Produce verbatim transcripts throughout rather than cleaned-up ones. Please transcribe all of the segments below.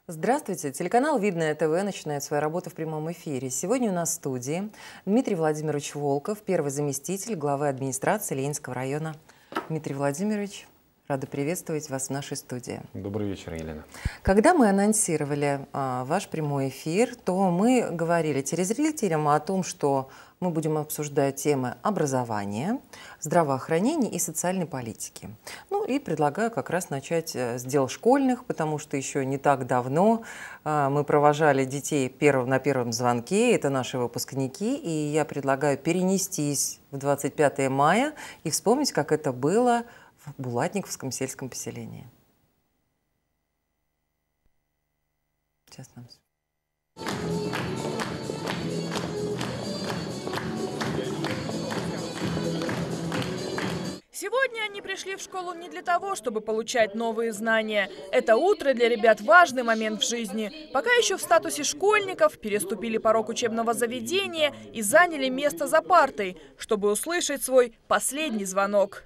Здравствуйте! Телеканал «Видное ТВ» начинает свою работу в прямом эфире. Сегодня у нас в студии Дмитрий Владимирович Волков, первый заместитель главы администрации Ленинского района. Дмитрий Владимирович, рада приветствовать вас в нашей студии. Добрый вечер, Елена. Когда мы анонсировали а, ваш прямой эфир, то мы говорили телезрителям о том, что мы будем обсуждать темы образования, здравоохранения и социальной политики. Ну и предлагаю как раз начать с дел школьных, потому что еще не так давно а, мы провожали детей перв, на первом звонке, это наши выпускники, и я предлагаю перенестись в двадцать пятое мая и вспомнить, как это было в Булатниковском сельском поселении. Сейчас нам... Сегодня они пришли в школу не для того, чтобы получать новые знания. Это утро для ребят важный момент в жизни. Пока еще в статусе школьников переступили порог учебного заведения и заняли место за партой, чтобы услышать свой последний звонок.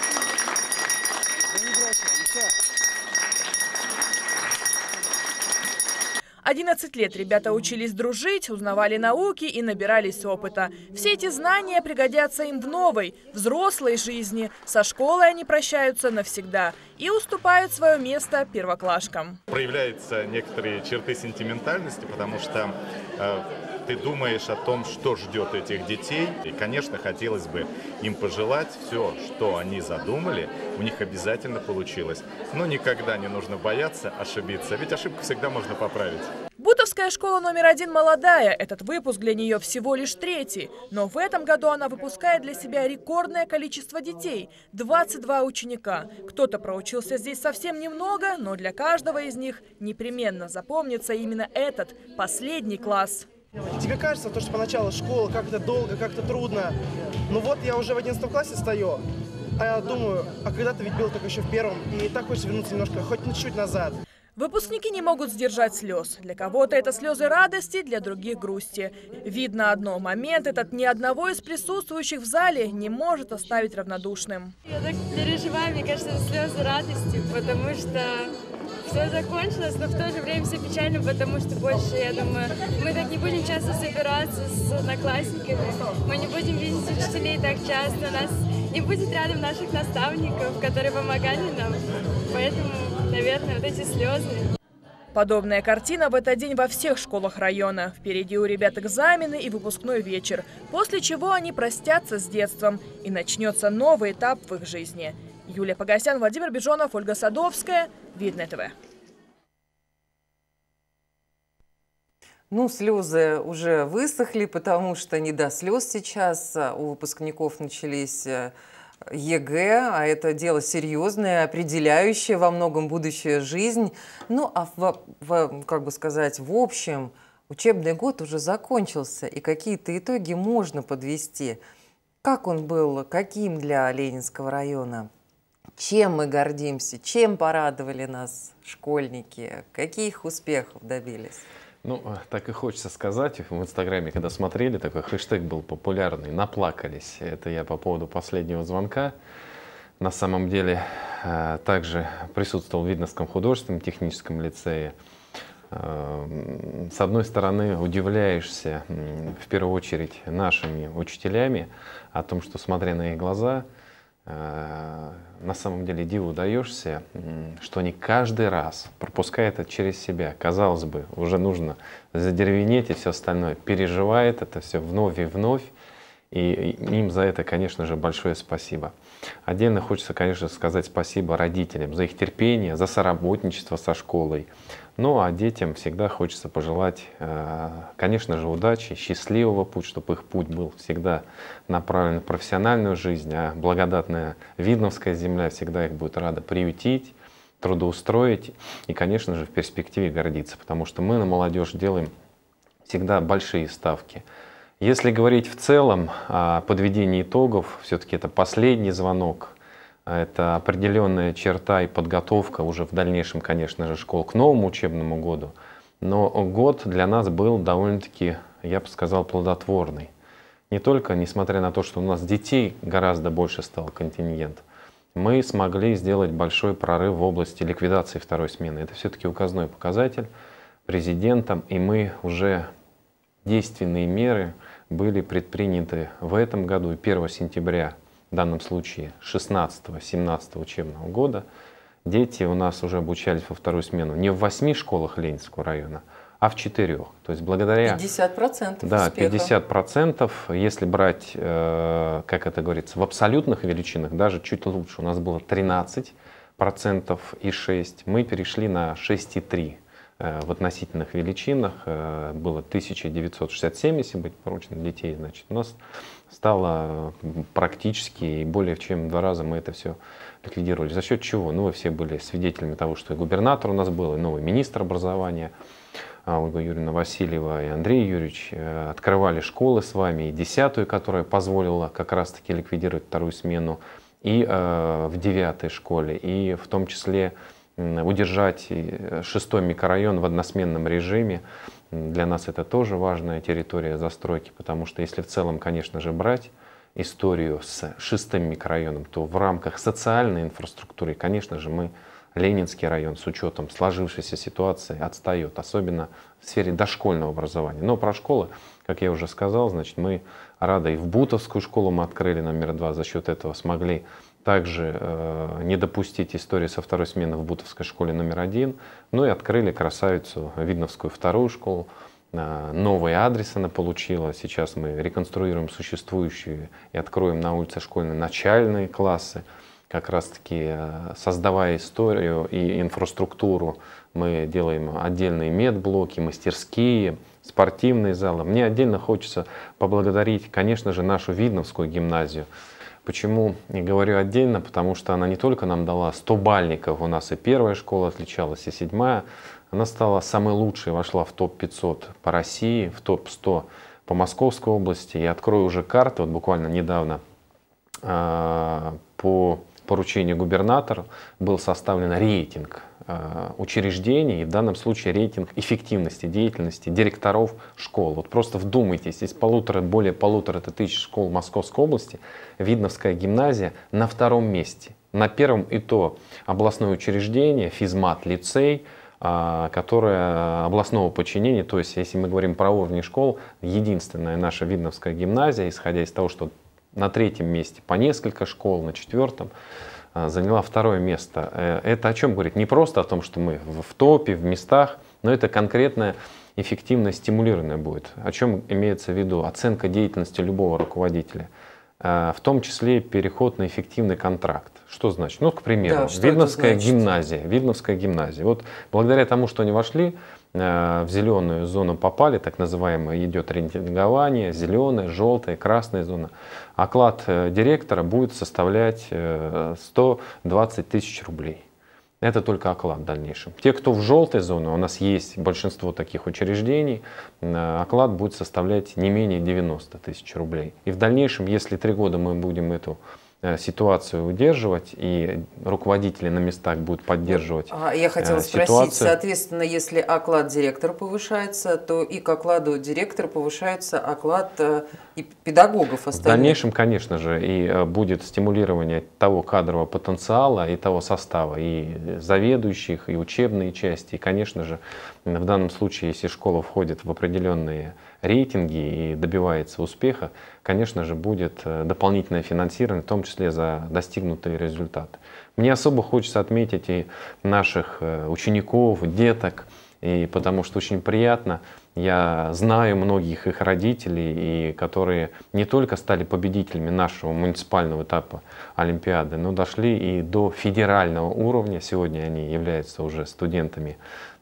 одиннадцать лет ребята учились дружить, узнавали науки и набирались опыта. Все эти знания пригодятся им в новой, взрослой жизни. Со школой они прощаются навсегда и уступают свое место первоклашкам. Проявляются некоторые черты сентиментальности, потому что э, ты думаешь о том, что ждет этих детей. И, конечно, хотелось бы им пожелать все, что они задумали, у них обязательно получилось. Но никогда не нужно бояться ошибиться, ведь ошибку всегда можно поправить. Бутовская школа номер один молодая. Этот выпуск для нее всего лишь третий. Но в этом году она выпускает для себя рекордное количество детей – двадцать два ученика. Кто-то проучился здесь совсем немного, но для каждого из них непременно запомнится именно этот, последний класс. Тебе кажется, то, что поначалу школа как-то долго, как-то трудно. Ну вот я уже в одиннадцатом классе стою, а я думаю, а когда-то ведь был только еще в первом, и так хочется вернуться немножко, хоть на чуть-чуть назад. Выпускники не могут сдержать слез. Для кого-то это слезы радости, для других грусти. Видно одно, момент этот ни одного из присутствующих в зале не может оставить равнодушным. Я так переживаю, мне кажется, слезы радости, потому что все закончилось, но в то же время все печально, потому что больше, я думаю, мы так не будем часто собираться с одноклассниками, мы не будем видеть учителей так часто, у нас не будет рядом наших наставников, которые помогали нам, поэтому, наверное, вот эти слезы. Подобная картина в этот день во всех школах района. Впереди у ребят экзамены и выпускной вечер, после чего они простятся с детством и начнется новый этап в их жизни. Юлия Погосян, Владимир Бежонов, Ольга Садовская, Видное ТВ. Ну, слезы уже высохли, потому что не до слез сейчас. У выпускников начались ЕГЭ, а это дело серьезное, определяющее во многом будущую жизнь. Ну, а в, в, как бы сказать, в общем, учебный год уже закончился, и какие-то итоги можно подвести. Как он был, каким для Ленинского района? Чем мы гордимся? Чем порадовали нас школьники? Каких успехов добились? Ну, так и хочется сказать. В Инстаграме, когда смотрели, такой хэштег был популярный «Наплакались». Это я по поводу последнего звонка. На самом деле, также присутствовал в Видновском художественном техническом лицее. С одной стороны, удивляешься, в первую очередь, нашими учителями о том, что, смотря на их глаза, на самом деле диву даешься, что они каждый раз пропускают это через себя. Казалось бы, уже нужно задеревенеть и все остальное. Переживает это все вновь и вновь. И им за это, конечно же, большое спасибо. Отдельно хочется, конечно, сказать спасибо родителям за их терпение, за соработничество со школой. Ну а детям всегда хочется пожелать, конечно же, удачи, счастливого пути, чтобы их путь был всегда направлен в профессиональную жизнь, а благодатная Видновская земля всегда их будет рада приютить, трудоустроить и, конечно же, в перспективе гордиться, потому что мы на молодежь делаем всегда большие ставки. Если говорить в целом о подведении итогов, все-таки это последний звонок, это определенная черта и подготовка уже в дальнейшем, конечно же, школ к новому учебному году. Но год для нас был довольно-таки, я бы сказал, плодотворный. Не только, несмотря на то, что у нас детей гораздо больше стал контингент, мы смогли сделать большой прорыв в области ликвидации второй смены. Это все-таки указной показатель. президентом, и мы уже действенные меры были предприняты в этом году, и первого сентября, в данном случае шестнадцатого-семнадцатого учебного года, дети у нас уже обучались во вторую смену не в восьми школах Ленинского района, а в четырех. То есть благодаря... пятьдесят процентов Да, успеха. пятьдесят процентов. Если брать, э, как это говорится, в абсолютных величинах, даже чуть лучше. У нас было тринадцать процентов и шесть. Мы перешли на шесть и три. Э, в относительных величинах э, было тысяча девятьсот шестьдесят семь, если быть порученным детей. Значит, у нас стало практически и более чем в два раза мы это все ликвидировали. За счет чего? Ну, вы все были свидетелями того, что и губернатор у нас был, и новый министр образования Ольга Юрьевна Васильева и Андрей Юрьевич открывали школы с вами, и десятую, которая позволила как раз-таки ликвидировать вторую смену, и э, в девятой школе, и в том числе э, удержать шестой микрорайон в односменном режиме. Для нас это тоже важная территория застройки, потому что если в целом, конечно же, брать историю с шестым микрорайоном, то в рамках социальной инфраструктуры, конечно же, мы Ленинский район с учетом сложившейся ситуации отстает, особенно в сфере дошкольного образования. Но про школы, как я уже сказал, значит, мы рады и в Бутовскую школу мы открыли номер два, за счет этого смогли также э, не допустить истории со второй смены в Бутовской школе номер один, ну и открыли красавицу Видновскую вторую школу. Э, новый адрес она получила, сейчас мы реконструируем существующие и откроем на улице школьные начальные классы. Как раз-таки создавая историю и инфраструктуру, мы делаем отдельные медблоки, мастерские, спортивные залы. Мне отдельно хочется поблагодарить, конечно же, нашу Видновскую гимназию. Почему я говорю отдельно? Потому что она не только нам дала сто бальников, у нас и первая школа отличалась, и седьмая. Она стала самой лучшей, вошла в топ пятьсот по России, в топ сто по Московской области. Я открою уже карты, вот буквально недавно по поручению губернатора был составлен рейтинг э, учреждений, и в данном случае рейтинг эффективности деятельности директоров школ. Вот просто вдумайтесь, из полутора, более полутора тысяч школ Московской области Видновская гимназия на втором месте. На первом и то областное учреждение, физмат, лицей, э, которое областного подчинения, то есть если мы говорим про уровни школ, единственная наша Видновская гимназия, исходя из того, что на третьем месте по несколько школ, на четвертом заняла второе место. Это о чем говорит? Не просто о том, что мы в топе, в местах, но это конкретная эффективность стимулированная будет. О чем имеется в виду? Оценка деятельности любого руководителя. В том числе переход на эффективный контракт. Что значит? Ну, к примеру, да, Видновская гимназия. Видновская гимназия. Вот благодаря тому, что они вошли в зеленую зону, попали, так называемое, идет рейтингование, зеленая, желтая, красная зона. Оклад директора будет составлять сто двадцать тысяч рублей. Это только оклад в дальнейшем. Те, кто в желтой зоне, у нас есть большинство таких учреждений, оклад будет составлять не менее девяноста тысяч рублей. И в дальнейшем, если три года мы будем эту ситуацию удерживать, и руководители на местах будут поддерживать а я хотела ситуацию. спросить, соответственно, если оклад директора повышается, то и к окладу директора повышается оклад и педагогов остальных? В дальнейшем, конечно же, и будет стимулирование того кадрового потенциала, и того состава, и заведующих, и учебные части. И, конечно же, в данном случае, если школа входит в определенные рейтинги и добивается успеха, конечно же, будет дополнительное финансирование, в том числе за достигнутые результаты. Мне особо хочется отметить и наших учеников, деток, и потому что очень приятно. Я знаю многих их родителей, и которые не только стали победителями нашего муниципального этапа Олимпиады, но дошли и до федерального уровня. Сегодня они являются уже студентами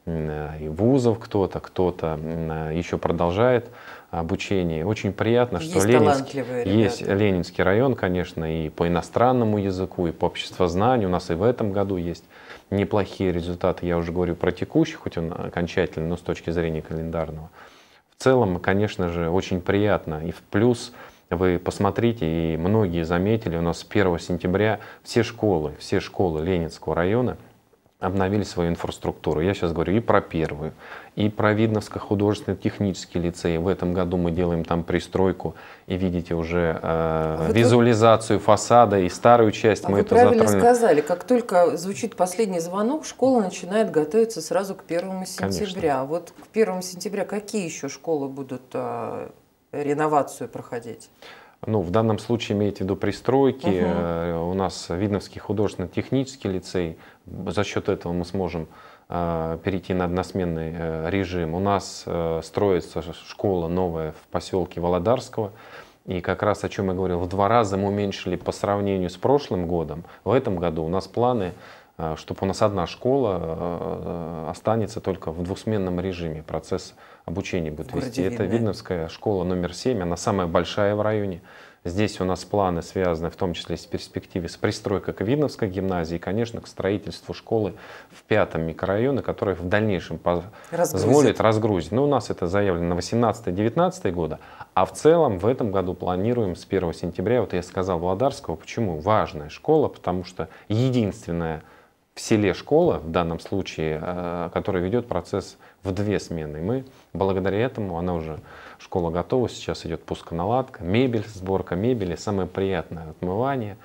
и вузов, кто-то, кто-то еще продолжает обучение. Очень приятно, есть что Ленинский, есть Ленинский район, конечно, и по иностранному языку, и по обществознанию. У нас и в этом году есть неплохие результаты. Я уже говорю про текущий, хоть он окончательный, но с точки зрения календарного. В целом, конечно же, очень приятно. И в плюс вы посмотрите, и многие заметили, у нас с первого сентября все школы, все школы Ленинского района обновили свою инфраструктуру. Я сейчас говорю и про первую, и про Видновский художественно-технический лицей. В этом году мы делаем там пристройку, и видите уже э, вот визуализацию вы... фасада, и старую часть а мы вы это правильно затронули. сказали, как только звучит последний звонок, школа начинает готовиться сразу к первому сентября. Конечно. Вот к первому сентября какие еще школы будут э, реновацию проходить? Ну, в данном случае имеете в виду пристройки. Угу. У нас Видновский художественно-технический лицей. За счет этого мы сможем э, перейти на односменный э, режим. У нас э, строится школа новая в поселке Володарского. И как раз о чем я говорил, в два раза мы уменьшили по сравнению с прошлым годом. В этом году у нас планы, э, чтобы у нас одна школа э, останется только в двухсменном режиме. Процесс обучение будет вести. Это Видновская школа номер семь, она самая большая в районе. Здесь у нас планы связаны в том числе с перспективой с пристройкой к Видновской гимназии и, конечно, к строительству школы в пятом микрорайоне, который в дальнейшем позволит разгрузить. Но у нас это заявлено на восемнадцатый-девятнадцатый годы, а в целом в этом году планируем с первого сентября, вот я сказал Володарского, почему важная школа, потому что единственная в селе школа, в данном случае, которая ведет процесс в две смены. Мы благодаря этому, она уже, школа готова, сейчас идет пусконаладка, мебель, сборка мебели, самое приятное отмывание.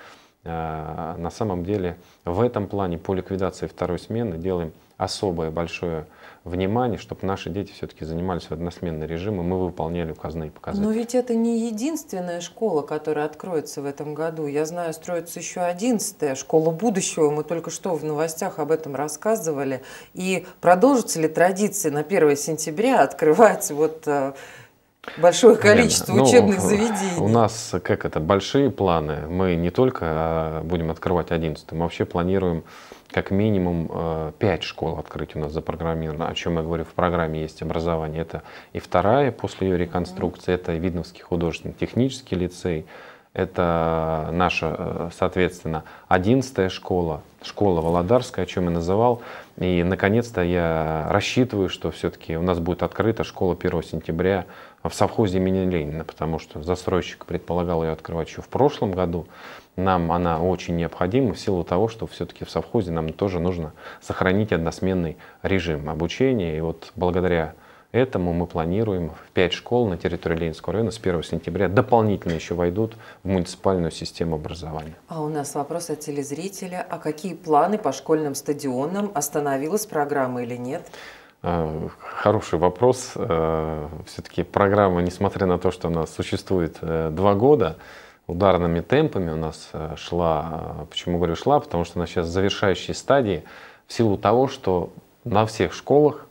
На самом деле в этом плане по ликвидации второй смены делаем особое большое внимание, чтобы наши дети все-таки занимались в односменный режим, и мы выполняли указанные показатели. Но ведь это не единственная школа, которая откроется в этом году. Я знаю, строится еще одиннадцатая школа будущего. Мы только что в новостях об этом рассказывали. И продолжится ли традиция на первое сентября открывать вот большое количество Лена, учебных ну, заведений? У нас, как это, большие планы. Мы не только будем открывать одиннадцатую, мы вообще планируем как минимум пять школ открыть у нас запрограммировано. О чем я говорю, в программе есть образование. Это и вторая после ее реконструкции, это Видновский художественно-технический лицей. Это наша, соответственно, одиннадцатая школа, школа Володарская, о чем я называл. И, наконец-то, я рассчитываю, что все-таки у нас будет открыта школа первого сентября в совхозе имени Ленина, потому что застройщик предполагал ее открывать еще в прошлом году. Нам она очень необходима в силу того, что все-таки в совхозе нам тоже нужно сохранить односменный режим обучения. И вот благодаря этому мы планируем в пять школ на территории Ленинского района с первого сентября дополнительно еще войдут в муниципальную систему образования. А у нас вопрос от телезрителя. А какие планы по школьным стадионам? Остановилась программа или нет? Хороший вопрос. Все-таки программа, несмотря на то, что она существует два года, ударными темпами у нас шла. Почему говорю шла? Потому что она сейчас в завершающей стадии в силу того, что на всех школах,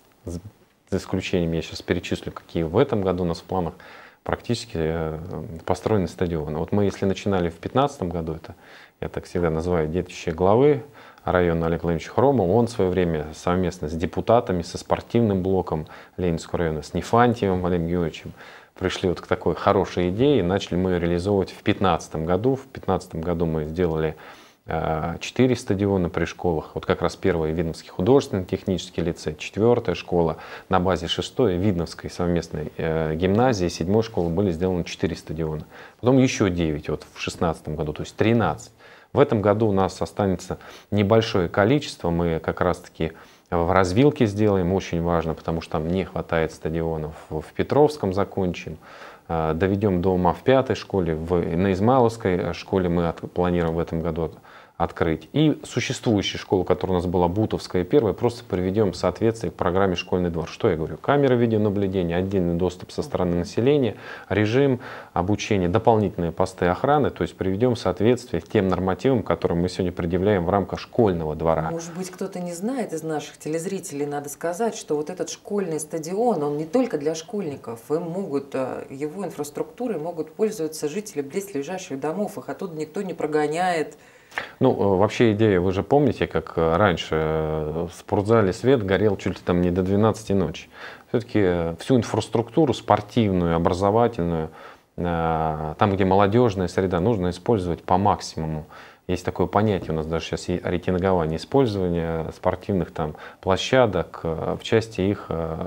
за исключением, я сейчас перечислю, какие в этом году у нас в планах, практически построены стадионы. Вот мы, если начинали в две тысячи пятнадцатом году, это я так всегда называю детище главы района Олега Владимировича Хромова, он в свое время совместно с депутатами, со спортивным блоком Ленинского района, с Нефантьевым Валерием Георгиевичем пришли вот к такой хорошей идее, и начали мы ее реализовывать в две тысячи пятнадцатом году. В две тысячи пятнадцатом году мы сделали четыре стадиона при школах. Вот как раз первый Видновский художественно-технический лицей, четвертая школа, на базе шестой Видновской совместной э, гимназии, седьмой школы были сделаны четыре стадиона. Потом еще девять вот в две тысячи шестнадцатом году, то есть тринадцать. В этом году у нас останется небольшое количество. Мы как раз-таки в развилке сделаем, очень важно, потому что там не хватает стадионов. В Петровском закончим. Доведем до ума в пятой школе, в, на Измайловской школе мы от, планируем в этом году открыть. И существующую школу, которая у нас была Бутовская первая, просто приведем в соответствие к программе «Школьный двор». Что я говорю? Камеры видеонаблюдения, отдельный доступ со стороны населения, режим обучения, дополнительные посты охраны, то есть приведем в соответствие к тем нормативам, которые мы сегодня предъявляем в рамках школьного двора. Может быть, кто-то не знает из наших телезрителей, надо сказать, что вот этот школьный стадион, он не только для школьников, им могут, его инфраструктурой могут пользоваться жители близлежащих домов, их оттуда никто не прогоняет. Ну, вообще идея, вы же помните, как раньше в спортзале свет горел чуть ли там не до двенадцати ночи. Все-таки всю инфраструктуру спортивную, образовательную, там, где молодежная среда, нужно использовать по максимуму. Есть такое понятие у нас даже сейчас рейтингование, использование спортивных там площадок в части их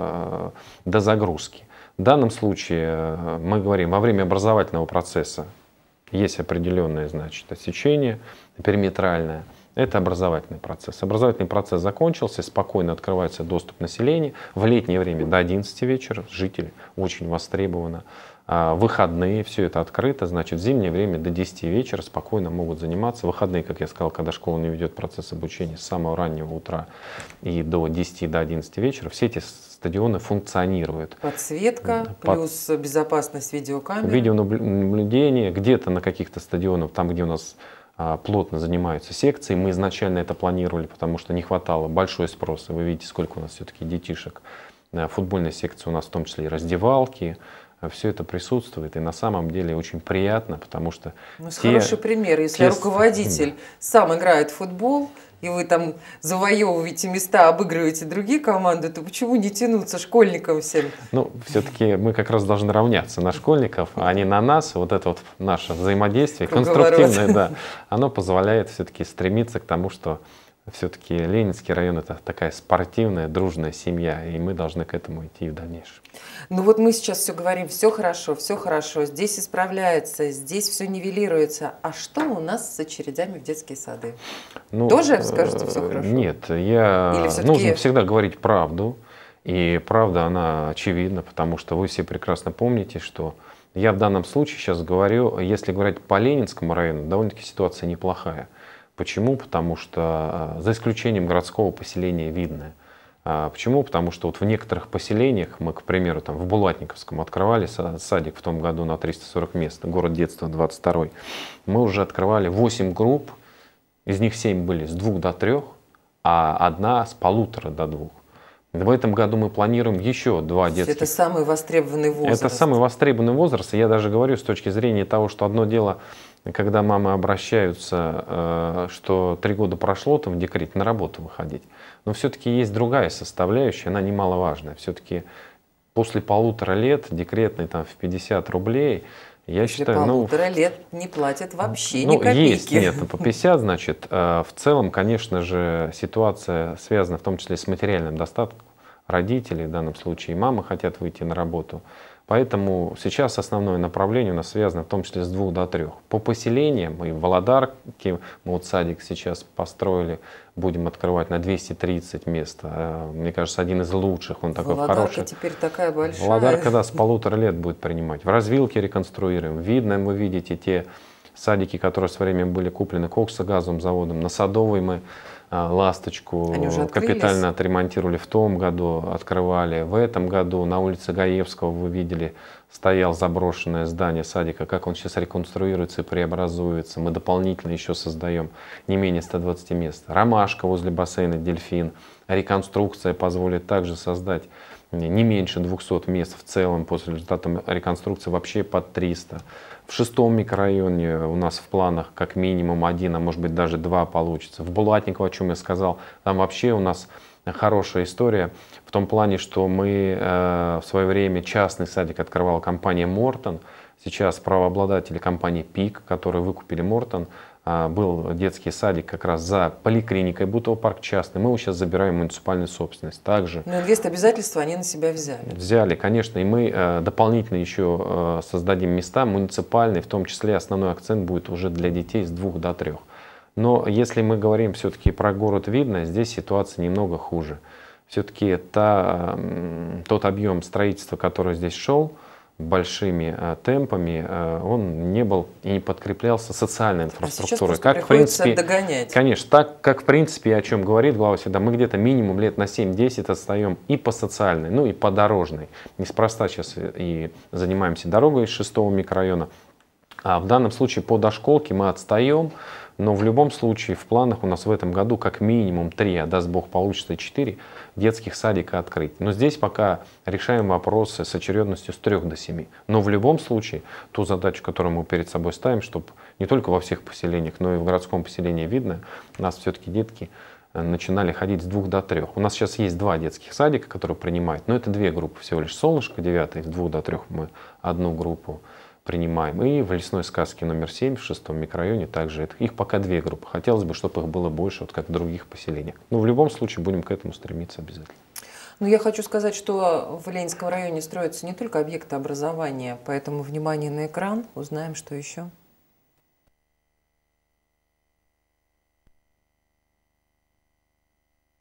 дозагрузки. В данном случае мы говорим во время образовательного процесса. Есть определенное, значит, отсечение периметральное. Это образовательный процесс. Образовательный процесс закончился, спокойно открывается доступ населения. В летнее время до одиннадцати вечера жители очень востребованы. А выходные, все это открыто, значит, в зимнее время до десяти вечера спокойно могут заниматься. Выходные, как я сказал, когда школа не ведет процесс обучения с самого раннего утра и до десяти, до одиннадцати вечера, все эти стадионы функционируют. Подсветка, Под... плюс безопасность видеокамер. Видеонаблюдение, где-то на каких-то стадионах, там, где у нас плотно занимаются секции. Мы изначально это планировали, потому что не хватало, большой спрос. Вы видите, сколько у нас все-таки детишек. Футбольная секция у нас в том числе и раздевалки. Все это присутствует. И на самом деле очень приятно, потому что... Ну, те, хороший пример. Если те... руководитель сам играет в футбол, и вы там завоевываете места, обыгрываете другие команды, то почему не тянуться школьникам всем? Ну, все-таки мы как раз должны равняться на школьников, а не на нас. Вот это вот наше взаимодействие, конструктивное, да, оно позволяет все-таки стремиться к тому, что все-таки Ленинский район — это такая спортивная, дружная семья, и мы должны к этому идти в дальнейшем. Ну вот мы сейчас все говорим, все хорошо, все хорошо, здесь исправляется, здесь все нивелируется. А что у нас с очередями в детские сады? Ну, тоже скажете, все хорошо? Нет, я... нужно всегда говорить правду, и правда, она очевидна, потому что вы все прекрасно помните, что я в данном случае сейчас говорю, если говорить по Ленинскому району, довольно-таки ситуация неплохая. Почему? Потому что, за исключением городского поселения Видное. Почему? Потому что вот в некоторых поселениях, мы, к примеру, там в Булатниковском открывали садик в том году на триста сорок мест, город детства двадцать второй, мы уже открывали восемь групп, из них семь были с двух до трех, а одна с полутора до двух. В этом году мы планируем еще два детских. Это самый востребованный возраст. Это самый востребованный возраст. И я даже говорю с точки зрения того, что одно дело, когда мамы обращаются, что три года прошло, там в декрете на работу выходить. Но все-таки есть другая составляющая, она немаловажная. Все-таки после полутора лет декретный там в пятьдесят рублей, я После считаю, полутора ну, лет не платят вообще ну, ни копейки. Есть, нет, по пятьдесят, значит, в целом, конечно же, ситуация связана в том числе с материальным достатком родителей, в данном случае мамы хотят выйти на работу. Поэтому сейчас основное направление у нас связано в том числе с двух до трех. По поселениям и в Володарке мы вот садик сейчас построили, будем открывать на двести тридцать мест. Мне кажется, один из лучших, он такой Володарка хороший. Теперь такая большая. Володарка, да, с полутора лет будет принимать. В Развилке реконструируем. Видно, вы видите те садики, которые со временем были куплены коксогазовым заводом. На Садовой мы Ласточку капитально отремонтировали в том году, открывали. В этом году на улице Гаевского, вы видели, стоял заброшенное здание садика. Как он сейчас реконструируется и преобразуется. Мы дополнительно еще создаем не менее ста двадцати мест. Ромашка возле бассейна «Дельфин». Реконструкция позволит также создать не меньше двухсот мест в целом. После результата реконструкции вообще под триста. В шестом микрорайоне у нас в планах как минимум один, а может быть даже два получится. В Булатниково, о чем я сказал, там вообще у нас хорошая история в том плане, что мы э, в свое время частный садик открывала компания Мортон. Сейчас правообладатели компании Пик, которые выкупили Мортон, э, был детский садик как раз за поликлиникой, Бутово парк частный. Мы его сейчас забираем в муниципальную собственность. Также. Но инвест-обязательства они на себя взяли. Взяли, конечно. И мы э, дополнительно еще э, создадим места муниципальные, в том числе основной акцент будет уже для детей с двух до трех. Но если мы говорим все-таки про город Видное, здесь ситуация немного хуже. Все-таки та, тот объем строительства, который здесь шел большими э, темпами, э, он не был и не подкреплялся социальной инфраструктурой. А как, в принципе, догонять. Конечно, так как в принципе, о чем говорит глава всегда, мы где-то минимум лет на семь-десять отстаем и по социальной, ну и по дорожной. Неспроста сейчас и занимаемся дорогой из шестого микрорайона. А в данном случае по дошколке мы отстаем, но в любом случае в планах у нас в этом году как минимум три, а даст Бог получится четыре детских садика открыть. Но здесь пока решаем вопросы с очередностью с трёх до семи. Но в любом случае ту задачу, которую мы перед собой ставим, чтобы не только во всех поселениях, но и в городском поселении Видное, у нас все-таки детки начинали ходить с двух до трех. У нас сейчас есть два детских садика, которые принимают, но это две группы всего лишь. Солнышко девятое, с двух до трех мы одну группу принимаем. И в лесной сказке номер семь в шестом микрорайоне также это, их пока две группы. Хотелось бы, чтобы их было больше, вот как в других поселениях. Но в любом случае будем к этому стремиться обязательно. Ну, я хочу сказать, что в Ленинском районе строятся не только объекты образования, поэтому внимание на экран, узнаем, что еще.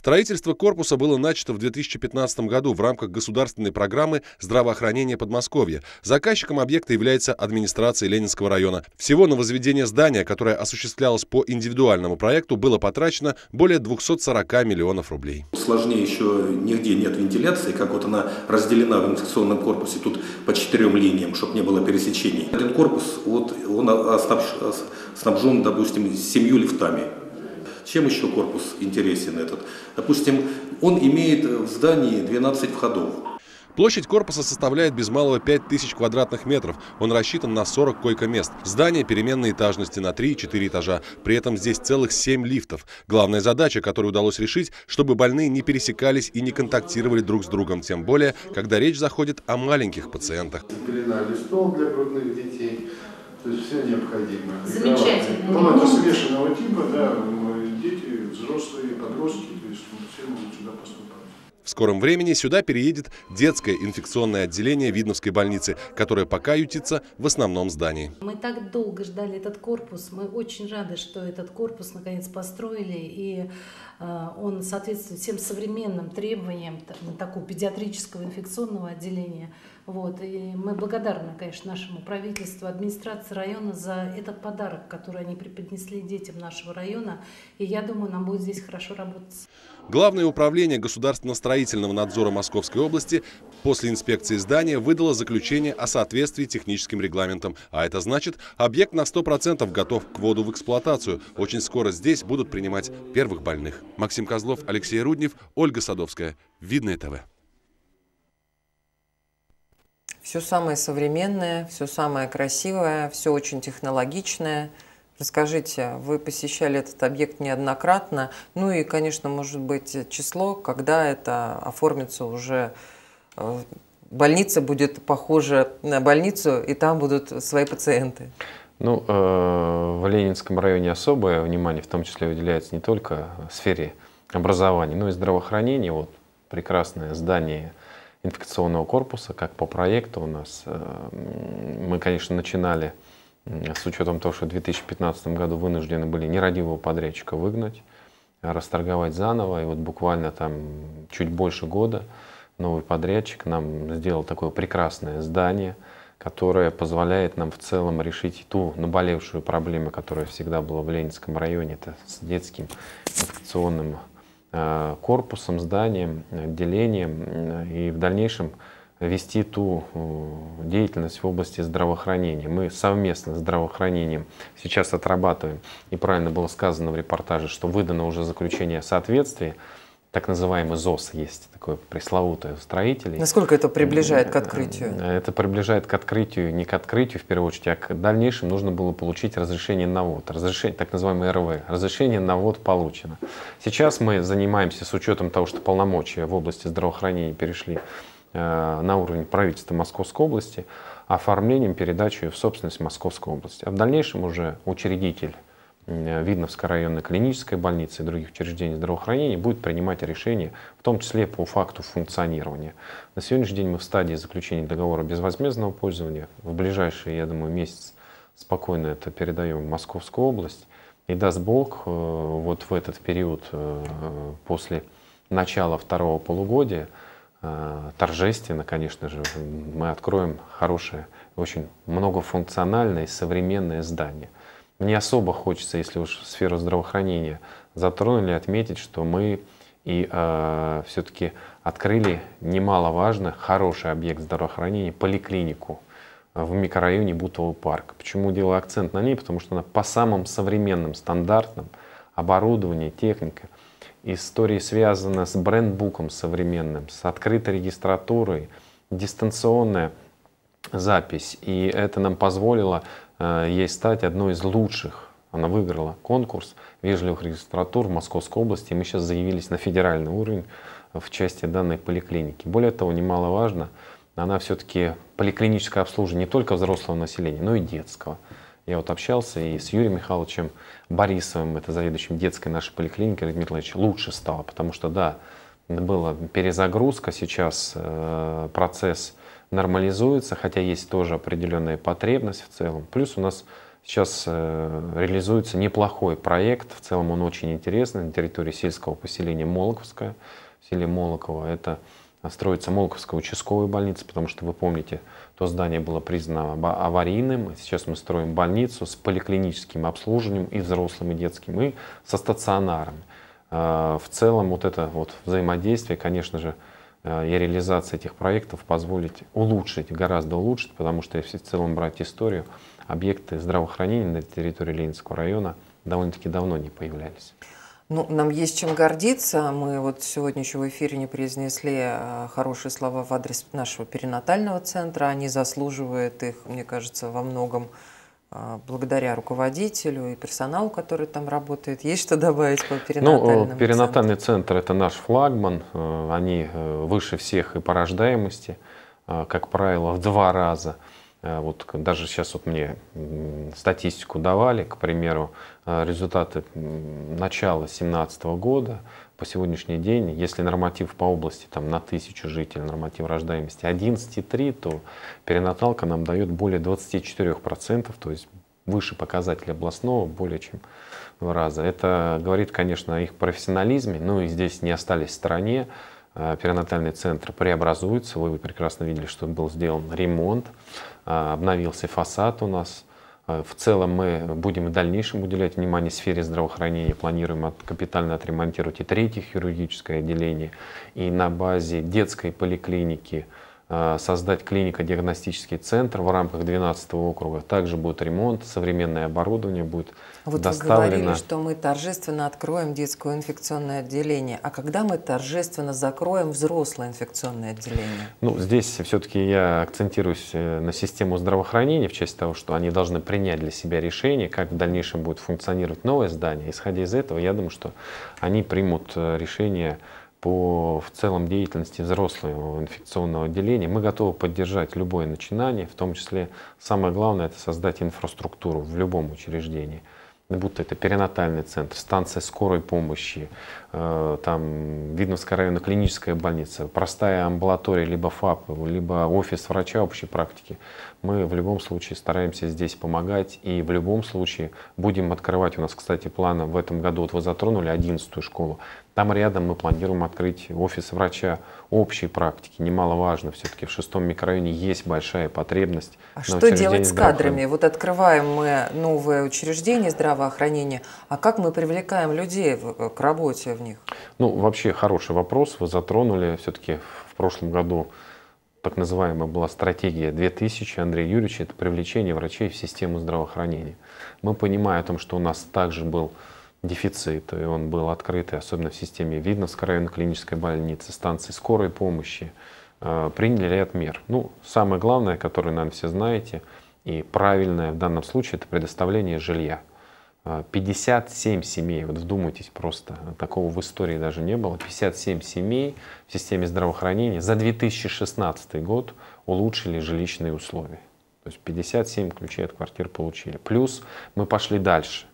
Строительство корпуса было начато в две тысячи пятнадцатом году в рамках государственной программы здравоохранения Подмосковья. Заказчиком объекта является администрация Ленинского района. Всего на возведение здания, которое осуществлялось по индивидуальному проекту, было потрачено более двухсот сорока миллионов рублей. Сложнее еще нигде нет вентиляции, как вот она разделена в инфекционном корпусе тут по четырем линиям, чтобы не было пересечений. Один корпус, вот он снабжен, допустим, семью лифтами. Чем еще корпус интересен этот? Допустим, он имеет в здании двенадцать входов. Площадь корпуса составляет без малого пять тысяч квадратных метров. Он рассчитан на сорок койко-мест. Здание переменной этажности на три-четыре этажа. При этом здесь целых семь лифтов. Главная задача, которую удалось решить, чтобы больные не пересекались и не контактировали друг с другом. Тем более, когда речь заходит о маленьких пациентах. Пеленальный стол для грудных детей. То есть все необходимо. Замечательно. Палата смешанного типа, да, дети, взрослые, подростки, то есть все могут сюда поступать. В скором времени сюда переедет детское инфекционное отделение Видновской больницы, которое пока ютится в основном здании. Мы так долго ждали этот корпус. Мы очень рады, что этот корпус наконец построили, и э, он соответствует всем современным требованиям такого педиатрического инфекционного отделения. Вот. И мы благодарны, конечно, нашему правительству, администрации района за этот подарок, который они преподнесли детям нашего района. И я думаю, нам будет здесь хорошо работать. Главное управление государственно-строительного надзора Московской области после инспекции здания выдало заключение о соответствии техническим регламентам. А это значит, объект на сто процентов готов к вводу в эксплуатацию. Очень скоро здесь будут принимать первых больных. Максим Козлов, Алексей Руднев, Ольга Садовская. Видное ТВ. Все самое современное, все самое красивое, все очень технологичное. Расскажите, вы посещали этот объект неоднократно, ну и, конечно, может быть, число, когда это оформится уже, больница будет похожа на больницу, и там будут свои пациенты. Ну, э, в Ленинском районе особое внимание, в том числе, уделяется не только сфере образования, но и здравоохранения. Вот прекрасное здание инфекционного корпуса, как по проекту у нас. Мы, конечно, начинали с учетом того, что в две тысячи пятнадцатом году вынуждены были нерадивого подрядчика выгнать, расторговать заново. И вот буквально там чуть больше года новый подрядчик нам сделал такое прекрасное здание, которое позволяет нам в целом решить ту наболевшую проблему, которая всегда была в Ленинском районе, это с детским инфекционным корпусом, зданием, отделением, и в дальнейшем вести ту деятельность в области здравоохранения. Мы совместно с здравоохранением сейчас отрабатываем, и правильно было сказано в репортаже, что выдано уже заключение о соответствии, так называемый ЗОС есть, такое пресловутое у строителей. Насколько это приближает к открытию? Это приближает к открытию, не к открытию в первую очередь, а к дальнейшему нужно было получить разрешение на ввод, разрешение, так называемое эр вэ. Разрешение на ввод получено. Сейчас мы занимаемся, с учетом того, что полномочия в области здравоохранения перешли э, на уровень правительства Московской области, оформлением передачи в собственность Московской области. А в дальнейшем уже учредитель Видновской районной клинической больницы и других учреждений здравоохранения будет принимать решения, в том числе по факту функционирования. На сегодняшний день мы в стадии заключения договора безвозмездного пользования. В ближайший, я думаю, месяц спокойно это передаем в Московскую область. И даст Бог, вот в этот период после начала второго полугодия, торжественно, конечно же, мы откроем хорошее, очень многофункциональное и современное здание. Мне особо хочется, если уж сферу здравоохранения затронули, отметить, что мы и э, все-таки открыли немаловажно хороший объект здравоохранения, поликлинику в микрорайоне Бутовый парк. Почему делаю акцент на ней? Потому что она по самым современным стандартам, оборудование, техника, истории связаны с брендбуком современным, с открытой регистратурой, дистанционная запись. И это нам позволило ей стать одной из лучших. Она выиграла конкурс вежливых регистратур в Московской области. И мы сейчас заявились на федеральный уровень в части данной поликлиники. Более того, немаловажно, она все-таки поликлиническое обслуживание не только взрослого населения, но и детского. Я вот общался и с Юрием Михайловичем Борисовым, это заведующим детской нашей поликлиники, Дмитрий Владимирович, лучше стало, потому что, да, была перезагрузка, сейчас э, процесс нормализуется, хотя есть тоже определенная потребность в целом. Плюс у нас Сейчас э, реализуется неплохой проект, в целом он очень интересный, на территории сельского поселения Молоковское, в селе Молоково. Это строится Молоковская участковая больница, потому что, вы помните, то здание было признано аварийным. Сейчас мы строим больницу с поликлиническим обслуживанием и взрослым, и детским, и со стационаром. Э, в целом вот это вот взаимодействие, конечно же, э, и реализация этих проектов позволит улучшить, гораздо улучшить, потому что если в целом брать историю, объекты здравоохранения на территории Ленинского района довольно-таки давно не появлялись. Ну, нам есть чем гордиться. Мы вот сегодня еще в эфире не произнесли хорошие слова в адрес нашего перинатального центра. Они заслуживают их, мне кажется, во многом благодаря руководителю и персоналу, который там работает. Есть что добавить по перинатальному Ну, перинатальный центр – это наш флагман. Они выше всех и по рождаемости, как правило, в два раза. Вот даже сейчас вот мне статистику давали, к примеру, результаты начала две тысячи семнадцатого года по сегодняшний день, если норматив по области там, на тысячу жителей, норматив рождаемости одиннадцать и три, то перинаталка нам дает более двадцати четырёх процентов, то есть выше показателя областного более чем в два раза. Это говорит, конечно, о их профессионализме, ну и здесь не остались в стороне. Перинатальный центр преобразуется, вы прекрасно видели, что был сделан ремонт, обновился фасад у нас. В целом мы будем в дальнейшем уделять внимание сфере здравоохранения, планируем капитально отремонтировать и третье хирургическое отделение, и на базе детской поликлиники создать клинико-диагностический центр в рамках двенадцатого округа. Также будет ремонт, современное оборудование будет вот доставлено. Вы говорили, что мы торжественно откроем детское инфекционное отделение. А когда мы торжественно закроем взрослое инфекционное отделение? Ну, здесь все-таки я акцентируюсь на систему здравоохранения в части того, что они должны принять для себя решение, как в дальнейшем будет функционировать новое здание. Исходя из этого, я думаю, что они примут решение по в целом деятельности взрослого инфекционного отделения. Мы готовы поддержать любое начинание, в том числе самое главное — это создать инфраструктуру в любом учреждении. Будто это перинатальный центр, станция скорой помощи, э, там Видновская районная клиническая больница, простая амбулатория, либо ФАП, либо офис врача общей практики. Мы в любом случае стараемся здесь помогать и в любом случае будем открывать. У нас, кстати, планы в этом году, вот вы затронули одиннадцатую школу, там рядом мы планируем открыть офис врача общей практики. Немаловажно, все-таки в шестом микрорайоне есть большая потребность. А что делать с кадрами? Вот открываем мы новое учреждение здравоохранения, а как мы привлекаем людей к работе в них? Ну, вообще хороший вопрос вы затронули. Все-таки в прошлом году так называемая была стратегия две тысячи Андрея Юрьевича, это привлечение врачей в систему здравоохранения. Мы понимаем о том, что у нас также был дефицит, и он был открытый, особенно в системе Видновской районной клинической больницы, станции скорой помощи, э, приняли ряд мер. Ну, самое главное, которое, наверное, все знаете, и правильное в данном случае, это предоставление жилья. пятьдесят семь семей, вот вдумайтесь, просто такого в истории даже не было, пятьдесят семь семей в системе здравоохранения за две тысячи шестнадцатый год улучшили жилищные условия. То есть пятьдесят семь ключей от квартир получили. Плюс мы пошли дальше.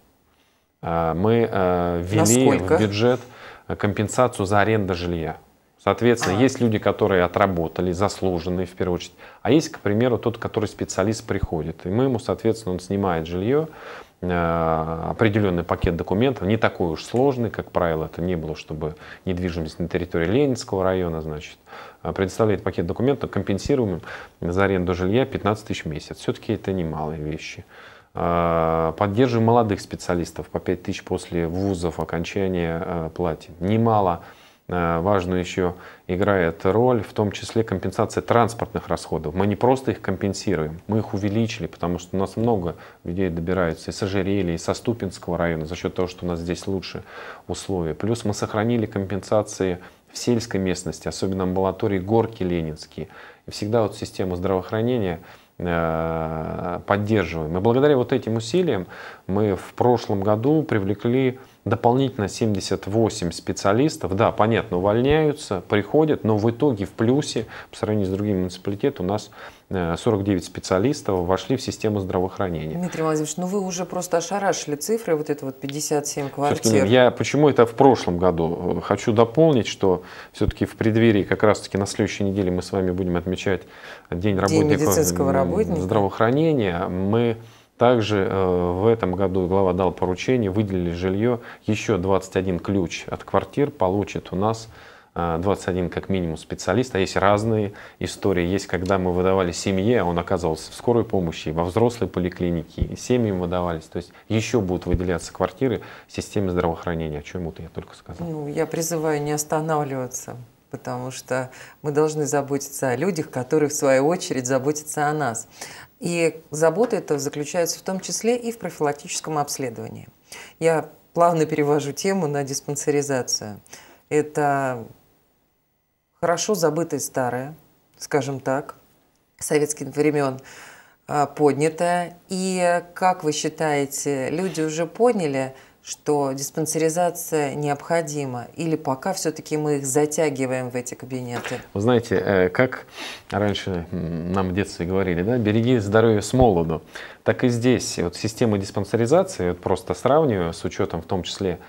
Мы ввели Насколько? в бюджет компенсацию за аренду жилья. Соответственно, а. есть люди, которые отработали, заслуженные в первую очередь, а есть, к примеру, тот, который специалист приходит. И мы ему, соответственно, он снимает жилье, определенный пакет документов, не такой уж сложный, как правило, это не было, чтобы недвижимость на территории Ленинского района, значит, предоставляет пакет документов, компенсируемым за аренду жилья пятнадцать тысяч в месяц. Все-таки это немалые вещи. Поддерживаем молодых специалистов по пять тысяч после вузов, окончания платим. Немало. Важную еще играет роль, в том числе компенсация транспортных расходов. Мы не просто их компенсируем, мы их увеличили, потому что у нас много людей добираются из Ожерелья, из Соступинского района за счет того, что у нас здесь лучше условия. Плюс мы сохранили компенсации в сельской местности, особенно амбулатории Горки Ленинские. И всегда вот систему здравоохранения поддерживаем. И благодаря вот этим усилиям мы в прошлом году привлекли дополнительно семьдесят восемь специалистов. Да, понятно, увольняются, приходят, но в итоге в плюсе, по сравнению с другими муниципалитетами, у нас сорок девять специалистов вошли в систему здравоохранения. Дмитрий Владимирович, ну вы уже просто ошарашили цифры, вот это вот пятьдесят семь квартир. Я почему это в прошлом году? Хочу дополнить, что все-таки в преддверии, как раз-таки на следующей неделе мы с вами будем отмечать День работников медицинского работника. здравоохранения. Мы Также э, в этом году глава дал поручение, выделили жилье, еще двадцать один ключ от квартир получит у нас двадцать один как минимум специалист, а есть разные истории. Есть, когда мы выдавали семье, а он оказывался в скорой помощи, во взрослой поликлинике, и семьям выдавались. То есть еще будут выделяться квартиры в системе здравоохранения, о чем вот я только сказал. Ну, я призываю не останавливаться, потому что мы должны заботиться о людях, которые в свою очередь заботятся о нас. И забота эта заключается в том числе и в профилактическом обследовании. Я плавно перевожу тему на диспансеризацию. Это хорошо забытое старое, скажем так, советских времен поднятое. И, как вы считаете, люди уже поняли, что диспансеризация необходима? Или пока все-таки мы их затягиваем в эти кабинеты? Вы знаете, как раньше нам в детстве говорили, да, береги здоровье с молоду. Так и здесь вот система диспансеризации, вот просто сравниваю с учетом в том числе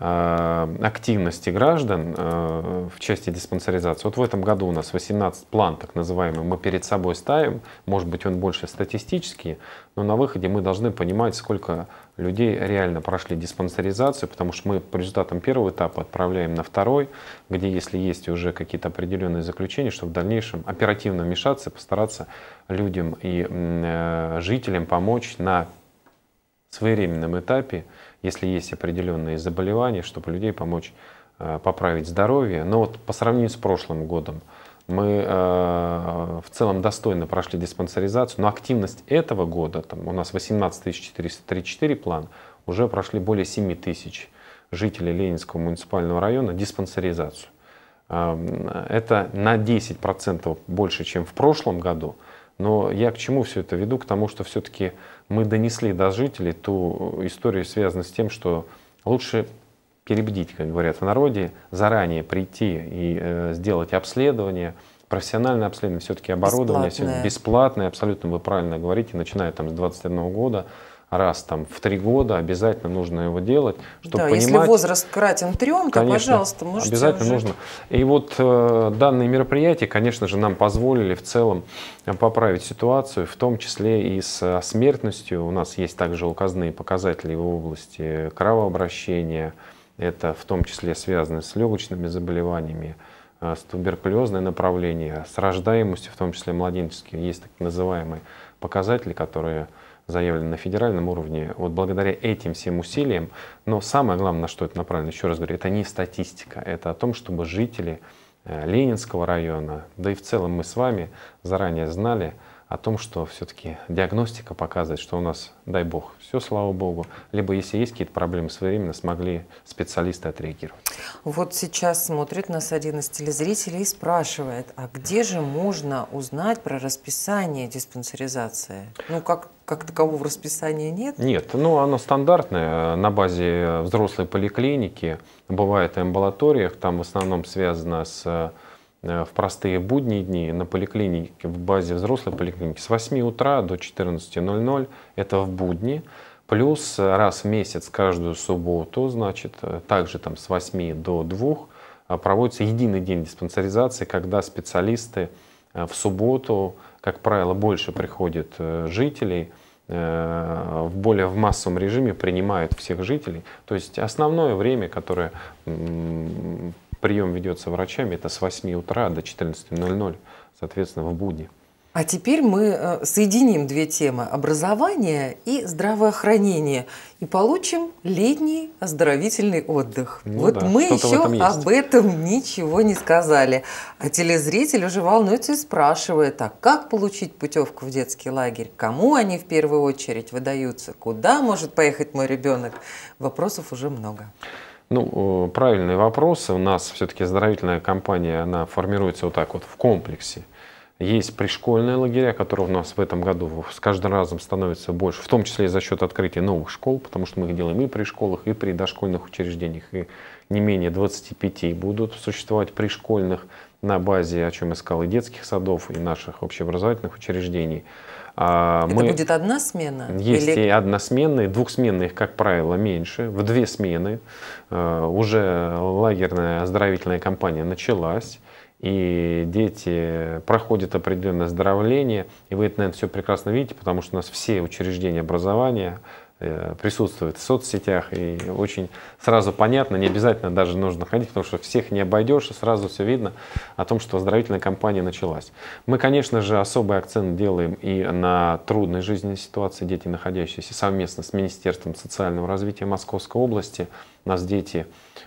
активности граждан в части диспансеризации. Вот в этом году у нас восемнадцать план, так называемый, мы перед собой ставим. Может быть, он больше статистический, но на выходе мы должны понимать, сколько людей реально прошли диспансеризацию, потому что мы по результатам первого этапа отправляем на второй, где, если есть уже какие-то определенные заключения, чтобы в дальнейшем оперативно вмешаться, постараться людям и э, жителям помочь на своевременном этапе, если есть определенные заболевания, чтобы людей помочь э, поправить здоровье. Но вот по сравнению с прошлым годом мы э, в целом достойно прошли диспансеризацию, но активность этого года, там, у нас восемнадцать тысяч четыреста тридцать четыре план, уже прошли более семи тысяч жителей Ленинского муниципального района диспансеризацию. Э, это на десять процентов больше, чем в прошлом году. Но я к чему все это веду? К тому, что все-таки мы донесли до жителей ту историю, связанную с тем, что лучше перебдить, как говорят в народе, заранее прийти и э, сделать обследование, профессиональное обследование, все-таки оборудование бесплатное. бесплатное, абсолютно вы правильно говорите, начиная там с двадцать одного года, раз там в три года обязательно нужно его делать, чтобы да, понимать. Если возраст кратен трем, то, конечно, пожалуйста, можете обязательно уже... нужно. И вот э, данные мероприятия, конечно же, нам позволили в целом поправить ситуацию, в том числе и с смертностью. У нас есть также указные показатели в области кровообращения, это в том числе связано с легочными заболеваниями, э, с туберкулезное направление, с рождаемостью, в том числе младенческие. Есть так называемые показатели, которые заявлено на федеральном уровне, вот благодаря этим всем усилиям. Но самое главное, на что это направлено, еще раз говорю, это не статистика, это о том, чтобы жители Ленинского района, да и в целом мы с вами заранее знали о том, что все-таки диагностика показывает, что у нас, дай бог, все, слава богу, либо если есть какие-то проблемы, своевременно смогли специалисты отреагировать. Вот сейчас смотрит нас один из телезрителей и спрашивает, а где же можно узнать про расписание диспансеризации? Ну, как, как такового расписания нет? Нет, ну оно стандартное, на базе взрослой поликлиники, бывает и амбулаториях, там в основном связано с... в простые будние дни на поликлинике, в базе взрослой поликлиники с восьми утра до четырнадцати ноль-ноль, это в будни, плюс раз в месяц каждую субботу, значит, также там с восьми до двух проводится единый день диспансеризации, когда специалисты в субботу, как правило, больше приходят жителей, в более в массовом режиме принимают всех жителей. То есть основное время, которое прием ведется врачами, это с восьми утра до четырнадцати ноль-ноль, соответственно, в будни. А теперь мы соединим две темы – образование и здравоохранение, и получим летний оздоровительный отдых. Ну вот да, мы еще этом об этом ничего не сказали. А телезритель уже волнуется и спрашивает, а как получить путевку в детский лагерь? Кому они в первую очередь выдаются? Куда может поехать мой ребенок? Вопросов уже много. Ну, правильные вопросы. У нас все-таки оздоровительная кампания, она формируется вот так вот в комплексе. Есть пришкольные лагеря, которые у нас в этом году с каждым разом становится больше, в том числе и за счет открытия новых школ, потому что мы их делаем и при школах, и при дошкольных учреждениях, и не менее двадцати пяти будут существовать пришкольных на базе, о чем я сказал, и детских садов, и наших общеобразовательных учреждений. Это мы... будет одна смена? Есть или... и односменные, двухсменные, как правило, меньше. В две смены уже лагерная оздоровительная кампания началась. и дети проходят определенное оздоровление, и вы это, наверное, все прекрасно видите, потому что у нас все учреждения образования присутствуют в соцсетях, и очень сразу понятно, не обязательно даже нужно ходить, потому что всех не обойдешь, и сразу все видно о том, что оздоровительная кампания началась. Мы, конечно же, особый акцент делаем и на трудной жизненной ситуации дети, находящиеся совместно с Министерством социального развития Московской области. У нас дети,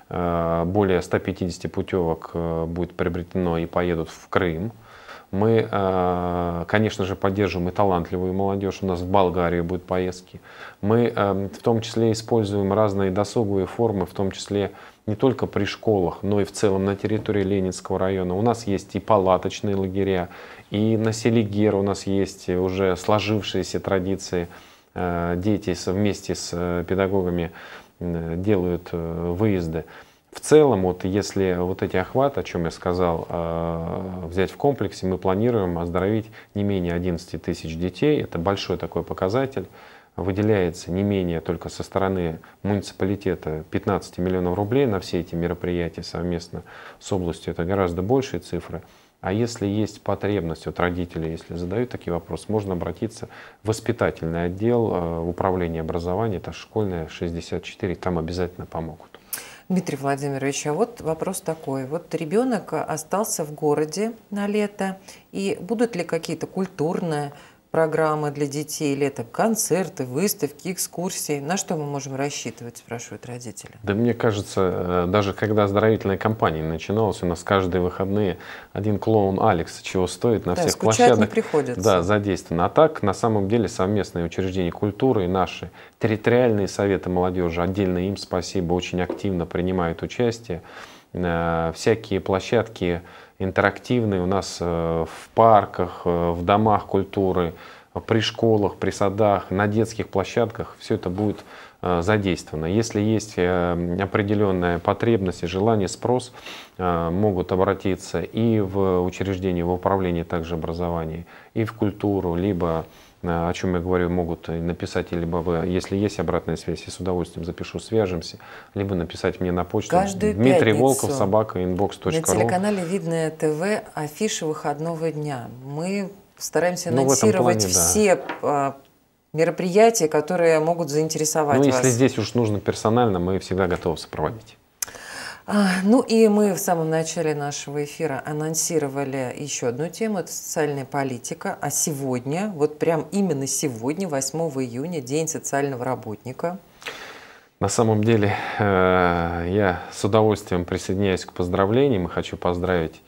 более ста пятидесяти путевок будет приобретено и поедут в Крым. Мы, конечно же, поддерживаем и талантливую молодежь. У нас в Болгарию будут поездки. Мы в том числе используем разные досуговые формы, в том числе не только при школах, но и в целом на территории Ленинского района. У нас есть и палаточные лагеря, и на Селигер у нас есть уже сложившиеся традиции. Дети вместе с педагогами делают выезды. В целом, вот если вот эти охваты, о чем я сказал, взять в комплексе, мы планируем оздоровить не менее одиннадцати тысяч детей. Это большой такой показатель. Выделяется не менее только со стороны муниципалитета пятнадцать миллионов рублей на все эти мероприятия совместно с областью. Это гораздо большие цифры. А если есть потребность от родителей, если задают такие вопросы, можно обратиться в воспитательный отдел управления образования, это школьная шестьдесят четыре, там обязательно помогут. Дмитрий Владимирович, а вот вопрос такой. Вот ребенок остался в городе на лето, и будут ли какие-то культурные программы для детей летом, концерты, выставки, экскурсии? На что мы можем рассчитывать, спрашивают родители? Да мне кажется, даже когда оздоровительная кампания начиналась, у нас каждые выходные один клоун Алекс чего стоит на да, всех скучать площадках. Не приходится. Да, задействован. А так, на самом деле, совместные учреждения культуры и наши территориальные советы молодежи, отдельно им спасибо, очень активно принимают участие. Всякие площадки интерактивные у нас в парках, в домах культуры, при школах, при садах, на детских площадках все это будет задействовано. Если есть определенная потребность и желание, спрос, могут обратиться и в учреждения, в управление также образования, и в культуру, либо, о чем я говорю, могут написать, либо вы, если есть обратная связь, я с удовольствием запишу, свяжемся, либо написать мне на почту Дмитрий Волков, собака, инбокс точка ру. На телеканале «Видное ТВ» афиша выходного дня. Мы стараемся анонсировать ну, плане, все да. мероприятия, которые могут заинтересовать ну, вас. Если здесь уж нужно персонально, мы всегда готовы сопроводить. Ну и мы в самом начале нашего эфира анонсировали еще одну тему, это социальная политика. А сегодня, вот прям именно сегодня, восьмого июня, День социального работника. На самом деле я с удовольствием присоединяюсь к поздравлениям и хочу поздравить.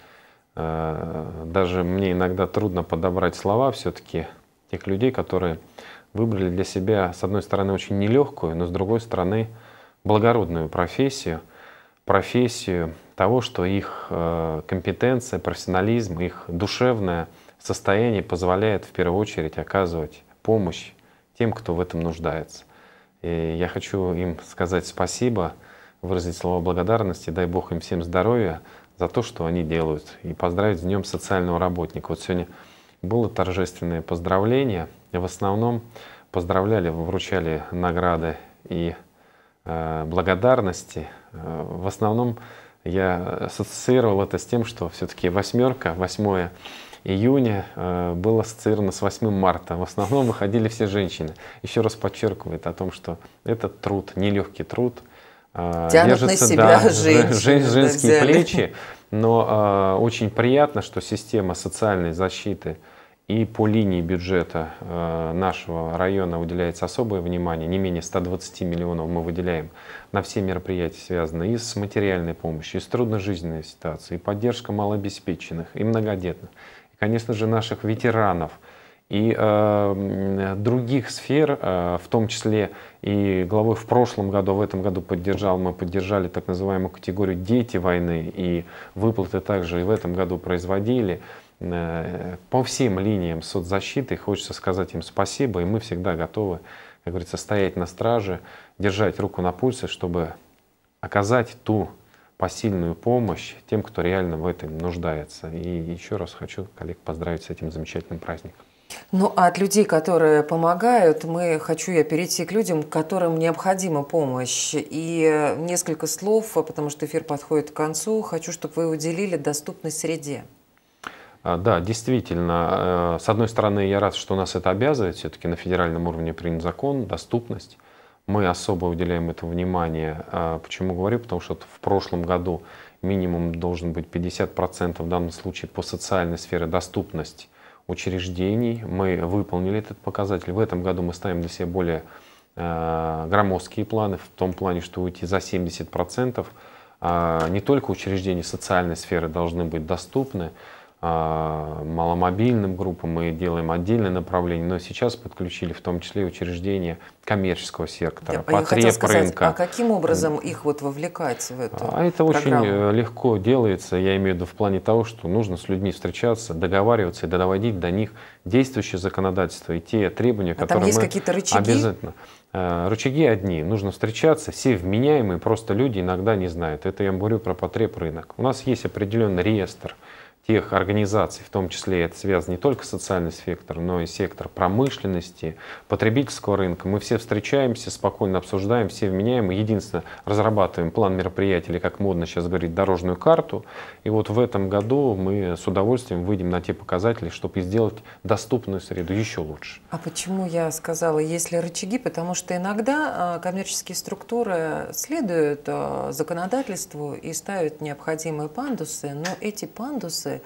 Даже мне иногда трудно подобрать слова все-таки тех людей, которые выбрали для себя, с одной стороны, очень нелегкую, но с другой стороны, благородную профессию. профессию того, что их компетенция, профессионализм, их душевное состояние позволяет в первую очередь оказывать помощь тем, кто в этом нуждается. И я хочу им сказать спасибо, выразить слова благодарности, дай Бог им всем здоровья за то, что они делают, и поздравить с Днем социального работника. Вот сегодня было торжественное поздравление, и в основном поздравляли, вручали награды и э, благодарности. В основном я ассоциировал это с тем, что все-таки восьмерка, восьмое июня э, было ассоциировано с восьмым марта. В основном выходили все женщины. Еще раз подчеркивает о том, что этот труд, нелегкий труд, э, тянут на себя да, женщины, женские да, плечи. Но э, очень приятно, что система социальной защиты и по линии бюджета э, нашего района уделяется особое внимание. Не менее ста двадцати миллионов мы выделяем на все мероприятия, связанные и с материальной помощью, и с трудножизненной ситуацией, и поддержка малообеспеченных, и многодетных, и, конечно же, наших ветеранов, и э, других сфер, э, в том числе и главой в прошлом году, в этом году поддержал, мы поддержали так называемую категорию «Дети войны», и выплаты также и в этом году производили. По всем линиям соцзащиты хочется сказать им спасибо, и мы всегда готовы, как говорится, стоять на страже, держать руку на пульсе, чтобы оказать ту посильную помощь тем, кто реально в этом нуждается. И еще раз хочу коллег поздравить с этим замечательным праздником. Ну, а от людей, которые помогают, мы хочу я перейти к людям, которым необходима помощь. И несколько слов, потому что эфир подходит к концу, хочу, чтобы вы уделили доступной среде. Да, действительно. С одной стороны, я рад, что нас это обязывает. Все-таки на федеральном уровне принят закон, доступность. Мы особо уделяем этому внимание. Почему говорю? Потому что в прошлом году минимум должен быть пятьдесят процентов в данном случае по социальной сфере доступность учреждений. Мы выполнили этот показатель. В этом году мы ставим для себя более э, громоздкие планы, в том плане, что уйти за семьдесят процентов. Э, не только учреждения социальной сферы должны быть доступны, маломобильным группам мы делаем отдельное направление, но сейчас подключили в том числе и учреждения коммерческого сектора, Я потреб сказать, рынка. А каким образом их вот вовлекать в эту А это программу? Очень легко делается, я имею в виду в плане того, что нужно с людьми встречаться, договариваться и доводить до них действующее законодательство и те требования, а которые там есть мы какие-то рычаги? Обязательно. Рычаги одни. Нужно встречаться, все вменяемые, просто люди иногда не знают. Это я говорю про потреб рынок. У нас есть определенный реестр тех организаций, в том числе это связано не только социальный сектор, но и сектор промышленности, потребительского рынка. Мы все встречаемся, спокойно обсуждаем, все вменяемые. Единственное, разрабатываем план мероприятий, или, как модно сейчас говорить, дорожную карту. И вот в этом году мы с удовольствием выйдем на те показатели, чтобы сделать доступную среду еще лучше. А почему я сказала, есть ли рычаги? Потому что иногда коммерческие структуры следуют законодательству и ставят необходимые пандусы, но эти пандусы,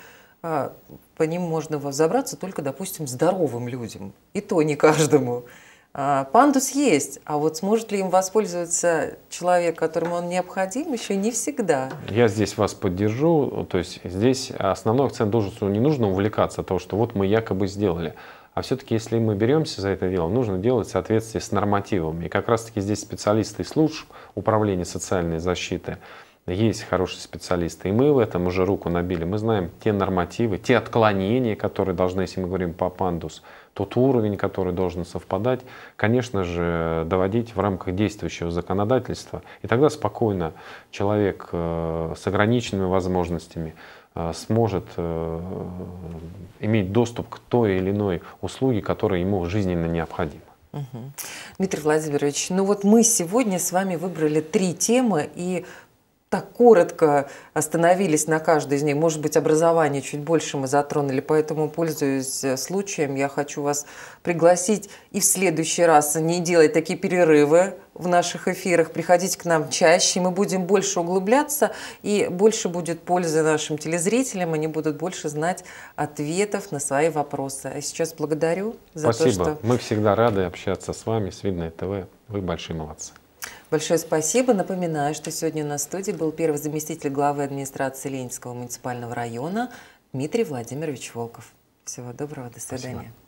по ним можно взобраться только, допустим, здоровым людям. И то не каждому. Пандус есть, а вот сможет ли им воспользоваться человек, которому он необходим, еще не всегда. Я здесь вас поддержу. То есть здесь основной акцент должен, что не нужно увлекаться от того, что вот мы якобы сделали. А все-таки, если мы беремся за это дело, нужно делать в соответствии с нормативами. И как раз-таки здесь специалисты из служб управления социальной защиты, есть хорошие специалисты, и мы в этом уже руку набили. Мы знаем те нормативы, те отклонения, которые должны, если мы говорим по пандус, тот уровень, который должен совпадать, конечно же, доводить в рамках действующего законодательства. И тогда спокойно человек с ограниченными возможностями сможет иметь доступ к той или иной услуге, которая ему жизненно необходима. Угу. Дмитрий Владимирович, ну вот мы сегодня с вами выбрали три темы и так коротко остановились на каждой из них. Может быть, образование чуть больше мы затронули, поэтому, пользуясь случаем, я хочу вас пригласить и в следующий раз не делать такие перерывы в наших эфирах, приходить к нам чаще, мы будем больше углубляться, и больше будет пользы нашим телезрителям, они будут больше знать ответов на свои вопросы. А сейчас благодарю за Спасибо. то, что... Мы всегда рады общаться с вами, с Видное ТВ. Вы большие молодцы. Большое спасибо. Напоминаю, что сегодня на студии был первый заместитель главы администрации Ленинского муниципального района Дмитрий Владимирович Волков. Всего доброго, до свидания. Спасибо.